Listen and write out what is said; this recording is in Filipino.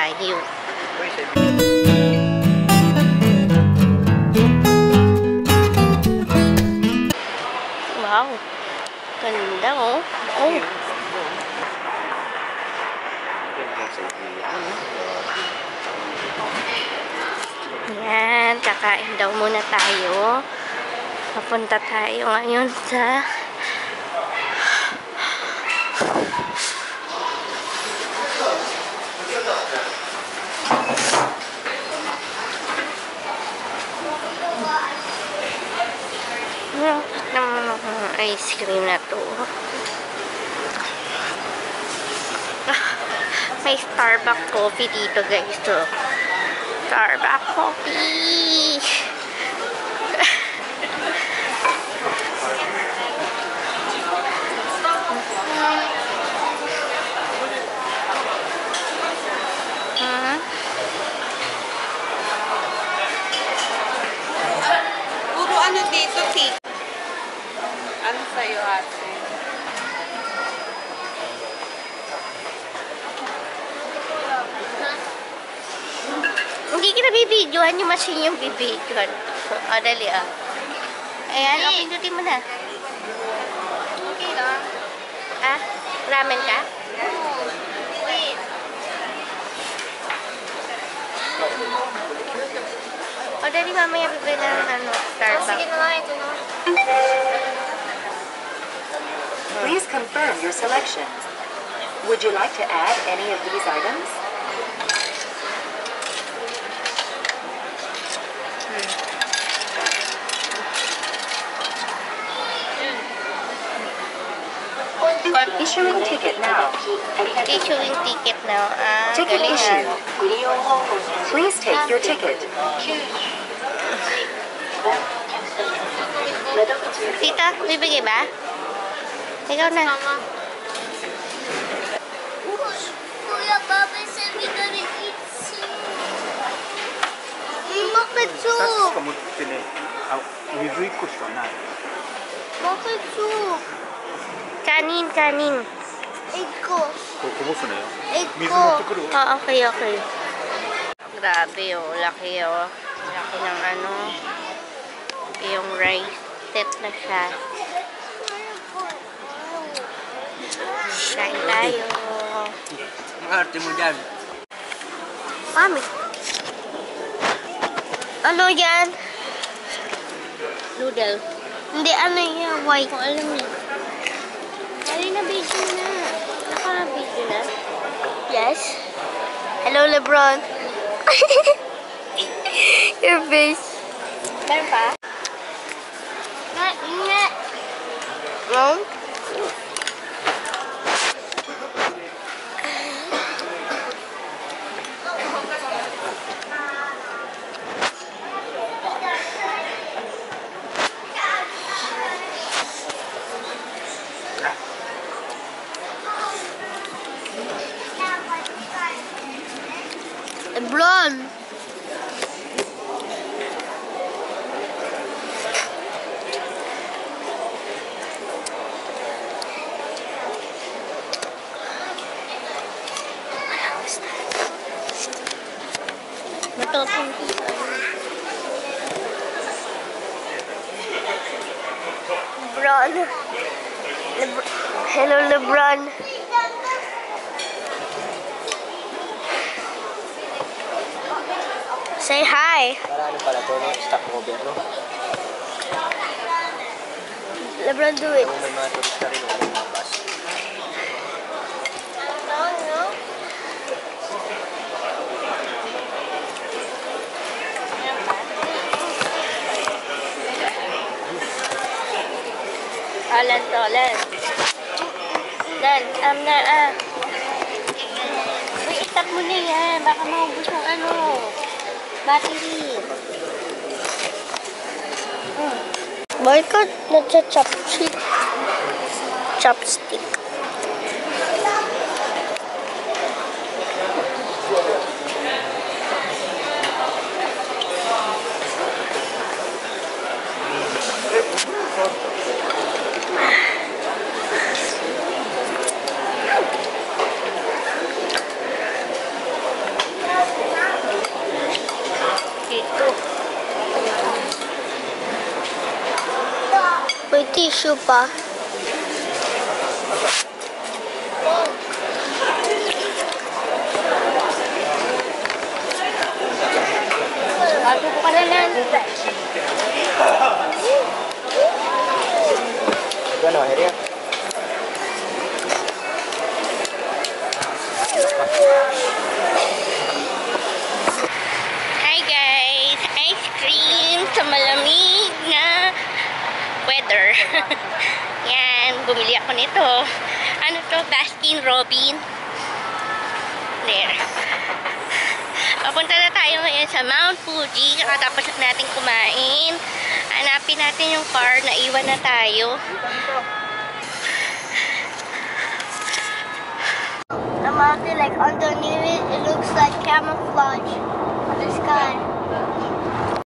tayo. Wow. Ganda, oh. Oh. Yan. Kakain daw muna tayo. Papunta tayo ngayon sa ice cream na to. May Starbucks coffee dito, guys. So, Starbucks coffee. Puro ano dito, cake. Ano sa'yo, ate? Hindi kita bibidyohan, yung machine yung bibidyohan. Dali ah. Ayan, pindutin mo na. Okay lang. Ah, ramen ka? Wait. Dali mamaya bibili ng Starbucks. Sige na lang, ito na. Please confirm your selection. Would you like to add any of these items? Issuing ticket now. Issuing ticket now. Ticket Galing issued. Please take your ticket. Tita, bibigay ba? Ikaw na. Kuya, Baba said we gotta eat soup. Bakit soup? 持ってね、水1個しかない。 Bakit soup? Kanin, kanin. Egg ko. こぼすなよ。 Egg 水 ko. 持ってくる。 Okay, okay. Grabe, oh. Laki, oh. Laki ng ano. Yung rice. Set na siya. Kain tayo. Ang arte mo dyan. Mami. Ano yan? Noodle. Hindi, ano yan? White. Kung alam niya. Dali na video na. Naka-video na? Yes. Hello, Lebron. Your face. Meron pa? Nga. Mom? Lebron. Matutong Lebron. Hello, Lebron. Say hi. Marami pala ito, no? Stock over, no? Lebron, do it. May mga turista rin, may mga bus. Lan to, Lan. Lan, Uy, itap mo na yan. Baka maubos yung ano. Battery. Bakit nagsa-chopstick? Chopstick. shoe pa. Bago ko pala na. Bueno, Aria. Hi guys! Ice cream sa malamig na weather. Yan, bumili ako nito. Ano to? Baskin Robin. There. Papunta na tayo ngayon sa Mount Fuji. Kakatapos natin kumain. Hanapin natin yung car. Naiwan na tayo. The mountain, like underneath it, it looks like camouflage on the sky.